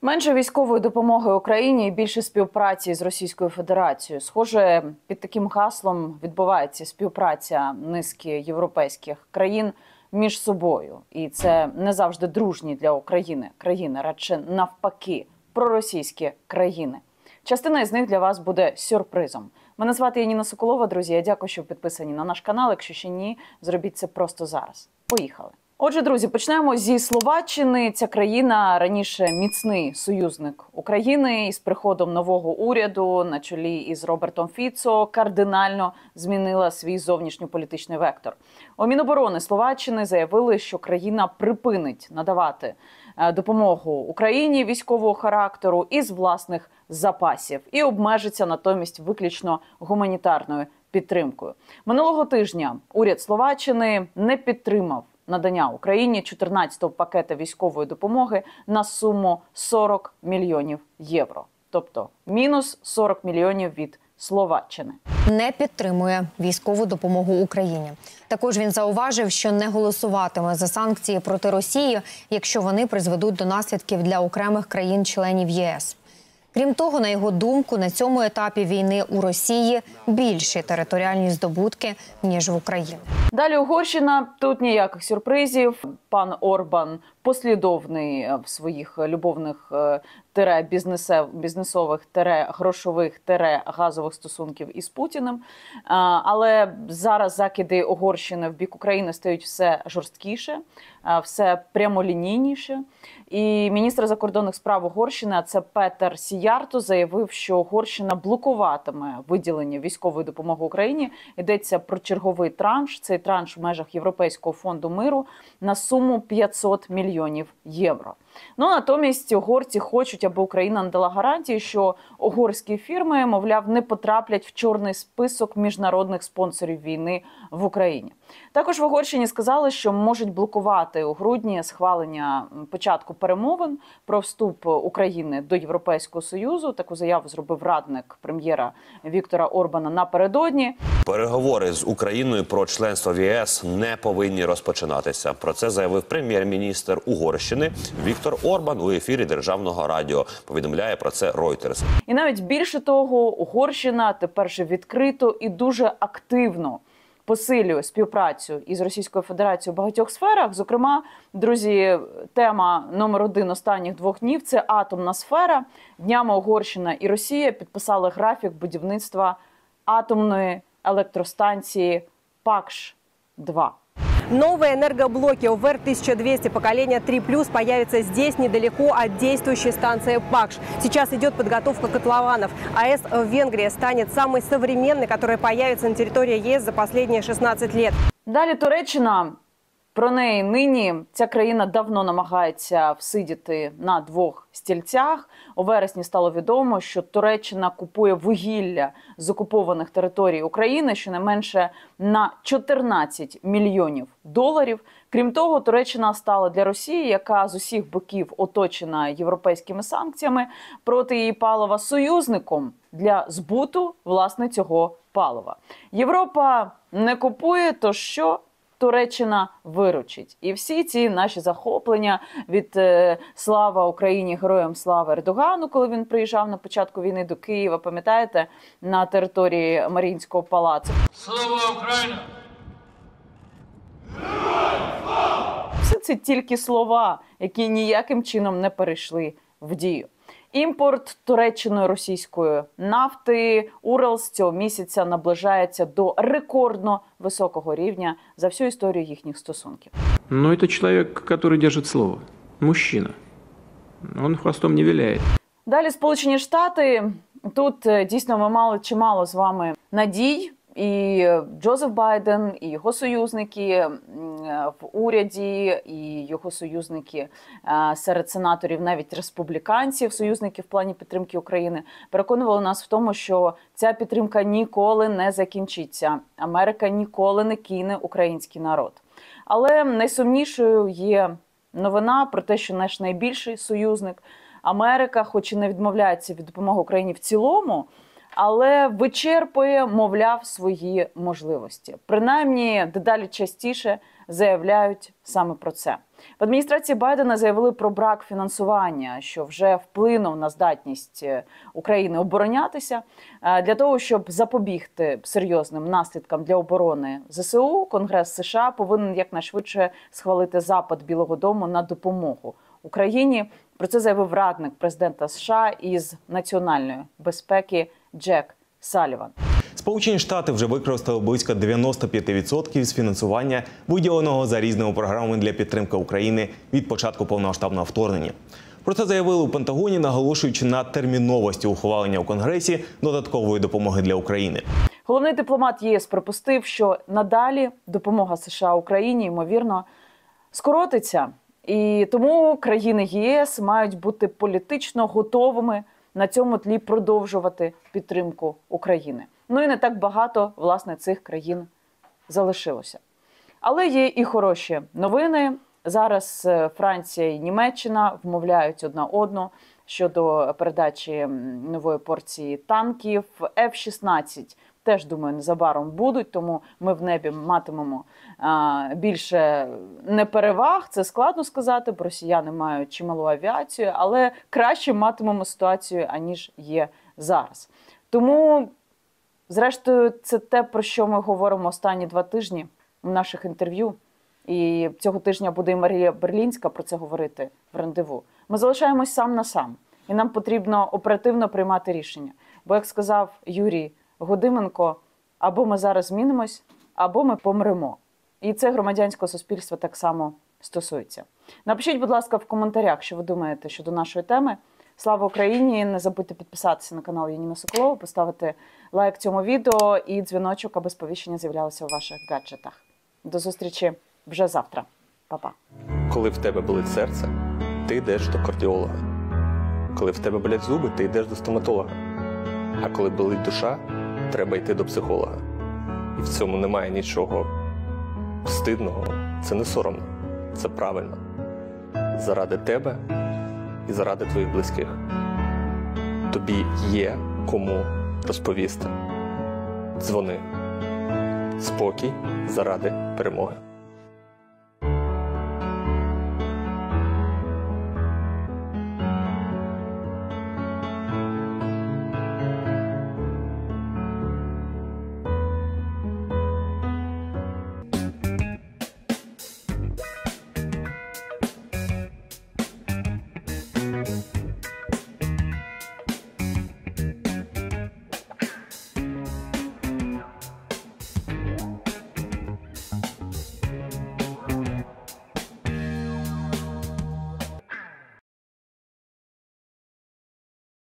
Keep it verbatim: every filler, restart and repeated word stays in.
Менше військової допомоги Україні і більше співпраці з Російською Федерацією. Схоже, під таким гаслом відбувається співпраця низки європейських країн між собою. І це не завжди дружні для України країни, радше навпаки, проросійські країни. Частина із них для вас буде сюрпризом. Мене звати Яніна Соколова, друзі. Я дякую, що ви підписані на наш канал. Якщо ще ні, зробіть це просто зараз. Поїхали. Отже, друзі, почнемо зі Словаччини. Ця країна раніше міцний союзник України, і з приходом нового уряду на чолі із Робертом Фіцо кардинально змінила свій зовнішньополітичний вектор. У Міноборони Словаччини заявили, що країна припинить надавати допомогу Україні військового характеру із власних запасів і обмежиться натомість виключно гуманітарною підтримкою. Минулого тижня уряд Словаччини не підтримав надання Україні чотирнадцятого пакета військової допомоги на суму сорок мільйонів євро. Тобто мінус сорок мільйонів від Словаччини. Не підтримує військову допомогу Україні. Також він зауважив, що не голосуватиме за санкції проти Росії, якщо вони призведуть до наслідків для окремих країн-членів ЄС. Крім того, на його думку, на цьому етапі війни у Росії більші територіальні здобутки, ніж в Україні. Далі Угорщина. Тут ніяких сюрпризів. Пан Орбан послідовний в своїх любовних тере бізнесових, тере грошових, тере газових стосунків із Путіним. Але зараз закиди Угорщини в бік України стають все жорсткіше, все прямолінійніше. І міністр закордонних справ Угорщини, а це Петер Сіярто, заявив, що Угорщина блокуватиме виділення військової допомоги Україні. Йдеться про черговий транш. Цей транш в межах Європейського фонду миру на суму п'ятсот мільйонів євро. Ну, натомість угорці хочуть, аби Україна надала гарантії, що угорські фірми, мовляв, не потраплять в чорний список міжнародних спонсорів війни в Україні. Також в Угорщині сказали, що можуть блокувати у грудні схвалення початку перемовин про вступ України до Європейського Союзу. Таку заяву зробив радник прем'єра Віктора Орбана напередодні. Переговори з Україною про членство в ЄС не повинні розпочинатися. Про це заявив прем'єр-міністр Угорщини Віктор Орбан у ефірі Державного радіо. Повідомляє про це Reuters. І навіть більше того, Угорщина тепер же відкрито і дуже активно посилює співпрацю із Російською Федерацією в багатьох сферах. Зокрема, друзі, тема номер один останніх двох днів – це атомна сфера. Днями Угорщина і Росія підписали графік будівництва атомної електростанції Пакш два. Новые энергоблоки У В Р тысяча двести поколения три плюс появятся здесь, недалеко от действующей станции Пакш. Сейчас идет подготовка котлованов. АЭС в Венгрии станет самой современной, которая появится на территории ЕС за последние шестнадцать лет. Далі Туреччина. Про неї нині ця країна давно намагається всидіти на двох стільцях. У вересні стало відомо, що Туреччина купує вугілля з окупованих територій України щонайменше на чотирнадцять мільйонів доларів. Крім того, Туреччина стала для Росії, яка з усіх боків оточена європейськими санкціями проти її палива, союзником для збуту, власне, цього палива. Європа не купує, то що? Туреччина виручить. І всі ці наші захоплення від е, слава Україні, героям слави Ердогану, коли він приїжджав на початку війни до Києва, пам'ятаєте, на території Маріїнського палацу. Слава Україні! Все це тільки слова, які ніяким чином не перейшли в дію. Імпорт Туреччиною російської нафти Уралс цього місяця наближається до рекордно високого рівня за всю історію їхніх стосунків. Ну, це чоловік, який держить слово. Мужчина. Він хвостом не виляє. Далі Сполучені Штати. Тут дійсно ми мали чимало з вами надій. І Джозеф Байден, і його союзники в уряді, і його союзники серед сенаторів, навіть республіканців, союзників в плані підтримки України, переконували нас в тому, що ця підтримка ніколи не закінчиться. Америка ніколи не кине український народ. Але найсумнішою є новина про те, що наш найбільший союзник Америка, хоч і не відмовляється від допомоги Україні в цілому, але вичерпує, мовляв, свої можливості. Принаймні, дедалі частіше заявляють саме про це. В адміністрації Байдена заявили про брак фінансування, що вже вплинув на здатність України оборонятися. Для того, щоб запобігти серйозним наслідкам для оборони ЗСУ, Конгрес США повинен якнайшвидше схвалити запит Білого дому на допомогу Україні. Про це заявив радник президента США із національної безпеки Джек Саліван. Сполучені Штати вже використали близько дев'яносто п'ять відсотків з фінансування, виділеного за різними програмами для підтримки України від початку повномасштабного вторгнення. Про це заявили у Пентагоні, наголошуючи на терміновості ухвалення у Конгресі додаткової допомоги для України. Головний дипломат ЄС припустив, що надалі допомога США Україні, ймовірно, скоротиться. І тому країни ЄС мають бути політично готовими на цьому тлі продовжувати підтримку України. Ну і не так багато, власне, цих країн залишилося. Але є і хороші новини. Зараз Франція і Німеччина вмовляють одна одну щодо передачі нової порції танків. еф шістнадцять теж, думаю, незабаром будуть, тому ми в небі матимемо а, більше непереваг. Це складно сказати, бо росіяни мають чималу авіацію, але краще матимемо ситуацію, аніж є зараз. Тому, зрештою, це те, про що ми говоримо останні два тижні в наших інтерв'ю. І цього тижня буде і Марія Берлінська про це говорити в рандеву. Ми залишаємось сам на сам. І нам потрібно оперативно приймати рішення. Бо, як сказав Юрій Годименко, або ми зараз змінимось, або ми помремо. І це громадянського суспільства так само стосується. Напишіть, будь ласка, в коментарях, що ви думаєте щодо нашої теми. Слава Україні! Не забудьте підписатися на канал Яніна Соколова, поставити лайк цьому відео і дзвіночок, аби сповіщення з'являлося у ваших гаджетах. До зустрічі вже завтра. Па-па. Коли в тебе болить серце, ти йдеш до кардіолога. Коли в тебе болять зуби, ти йдеш до стоматолога. А коли болить душа, треба йти до психолога. І в цьому немає нічого стидного. Це не соромно. Це правильно. Заради тебе і заради твоїх близьких. Тобі є кому розповісти. Дзвони. Спокій заради перемоги.